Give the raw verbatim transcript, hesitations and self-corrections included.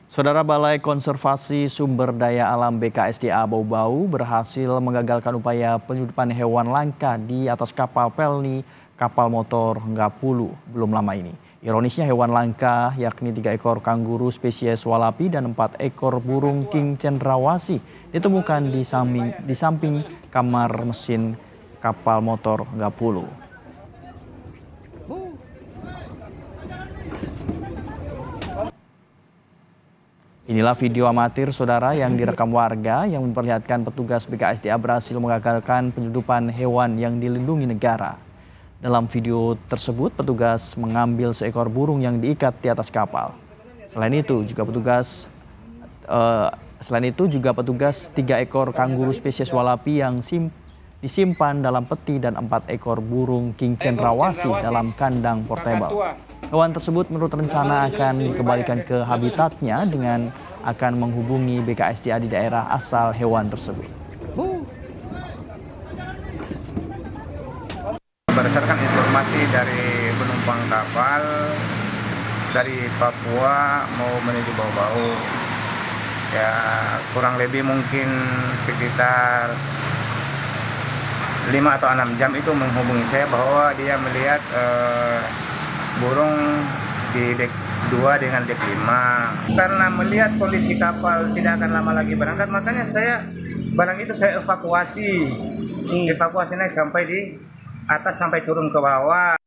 Saudara, Balai Konservasi Sumber Daya Alam B K S D A Bau-Bau berhasil menggagalkan upaya penyeludupan hewan langka di atas kapal Pelni kapal motor Gapulu belum lama ini. Ironisnya hewan langka yakni tiga ekor kanguru spesies walapi dan empat ekor burung king cendrawasih ditemukan di samping, di samping kamar mesin kapal motor Gapulu. Inilah video amatir saudara yang direkam warga yang memperlihatkan petugas B K S D A berhasil mengagalkan penyeludupan hewan yang dilindungi negara. Dalam video tersebut petugas mengambil seekor burung yang diikat di atas kapal. Selain itu juga petugas uh, selain itu juga petugas tiga ekor kanguru spesies walapi yang sim, disimpan dalam peti dan empat ekor burung king cendrawasih dalam kandang portable. Hewan tersebut menurut rencana akan dikembalikan ke habitatnya dengan akan menghubungi B K S D A di daerah asal hewan tersebut. Berdasarkan informasi dari penumpang kapal dari Papua mau menuju Bau-Bau, ya kurang lebih mungkin sekitar lima atau enam jam itu menghubungi saya bahwa dia melihat eh, burung di dek dua dengan dek lima. Karena melihat kondisi kapal tidak akan lama lagi berangkat, makanya saya barang itu saya evakuasi. Hmm. Evakuasi naik sampai di atas sampai turun ke bawah.